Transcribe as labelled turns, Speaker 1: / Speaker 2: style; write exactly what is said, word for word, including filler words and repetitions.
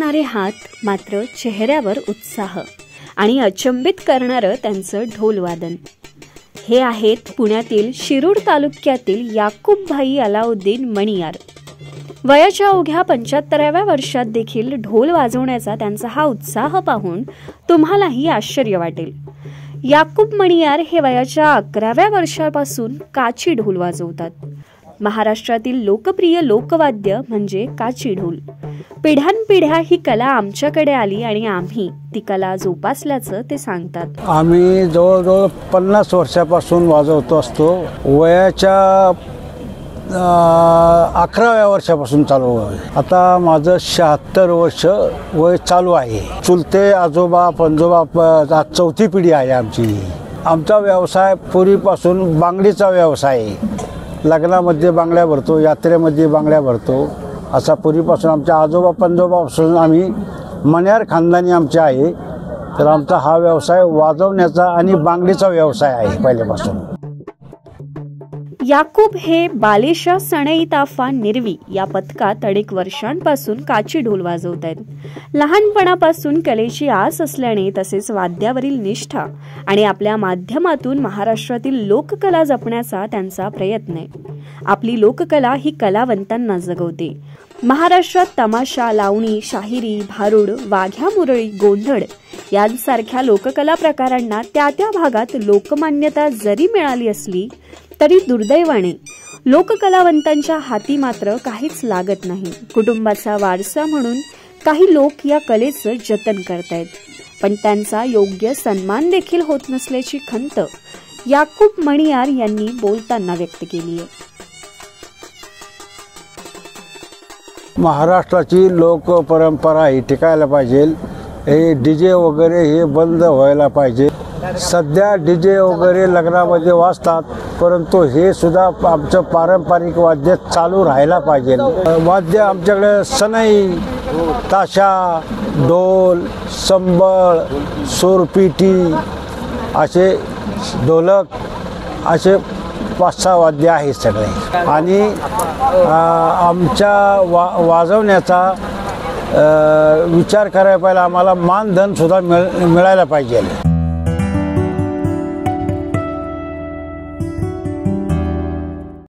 Speaker 1: करणारे हात, मात्र चेहऱ्यावर उत्साह आणि अचंबित करणारं त्यांचं ढोलवादन। हे आहेत पुण्यातील शिरूर तालुक्यातील याकूबभाई अलाउद्दीन मणियार। वयाच्या अवघ्या पंच्याहत्तराव्या वर्षात देखील ढोल वाजवण्याचा त्यांचा हा उत्साह पाहून तुम्हालाही आश्चर्य वाटेल। याकूब मणियार हे वयाच्या अकराव्या वर्षापासून काची ढोल वाजवतात। महाराष्ट्रातील लोकप्रिय लोकवाद्य म्हणजे काची ढोल। पिढ्यानपिढ्या ही कला आमच्याकडे आली आणि आम्ही ती कला जोपासल्याचं ते सांगतात।
Speaker 2: आम्ही जवळजवळ पन्नास वर्षापासून वाजवतो असतो। वयाच्या अकराव्या वर्षापासून चालू आहे। आता माझं शहात्तर वर्ष वय चालू आहे। चुलते आजोबा पंजोबा चौथी पिढी आहे आमची। आमचा व्यवसाय पूर्वीपासून बांगडीचा व्यवसाय आहे। लग्नामध्ये बांगड्या भरतो, यात्रेमध्ये बांगड्या भरतो, असा पूर्वीपासून आमच्या आजोबा पंजोबापासून आम्ही मण्यार खानदानी आमचे आहे। तर आमचा हा व्यवसाय वाजवण्याचा आणि बांगडीचा व्यवसाय आहे पहिल्यापासून।
Speaker 1: याकूब हे बालेशा सणई ताफा निरवी या पथकात अनेक वर्षांपासून काची ढोल वाजवत आहेत। लहानपणापासून कलेची आस असल्याने तसेच वाद्यावरील निष्ठा आणि आपल्या माध्यमातून महाराष्ट्रातील लोककला जपण्याचा त्यांचा प्रयत्न आहे। आपली लोककला ही कलावंतांना जगवते। महाराष्ट्रात तमाशा, लावणी, शाहिरी, भारुड, वाघ्या मुरळी, गोंधळ यांसारख्या लोककला प्रकारांना त्या त्या भागात लोकमान्यता जरी मिळाली असली तरी दुर्दैवाने लोककलावंतांच्या हाती मात्र काहीच लागत नाही। कुटुंबाचा वारसा म्हणून काही लोक या कलेचं जतन करतायत, पण त्यांचा योग्य सन्मान देखील होत नसल्याची खंत याकूब मणियार यांनी बोलताना व्यक्त केली आहे।
Speaker 2: महाराष्ट्राची लोक परंपरा ही टिकायला पाहिजे। हे डीजे वगैरे हे बंद व्हायला पाहिजे। सध्या डीजे वगैरे लग्नामध्ये वाजतात, परंतु हे सुद्धा आमचं पारंपरिक वाद्य चालू राहायला पाहिजे। वाद्य आमच्याकडे सनई, ताशा, ढोल, संबळ, सुरपिटी, असे ढोलक, असे पाच सहा वाद्य आहेत सगळे। आणि आमच्या वा वाजवण्याचा विचार करायला पाहिजे। आम्हाला मानधन सुद्धा मिळ मिळायला पाहिजे।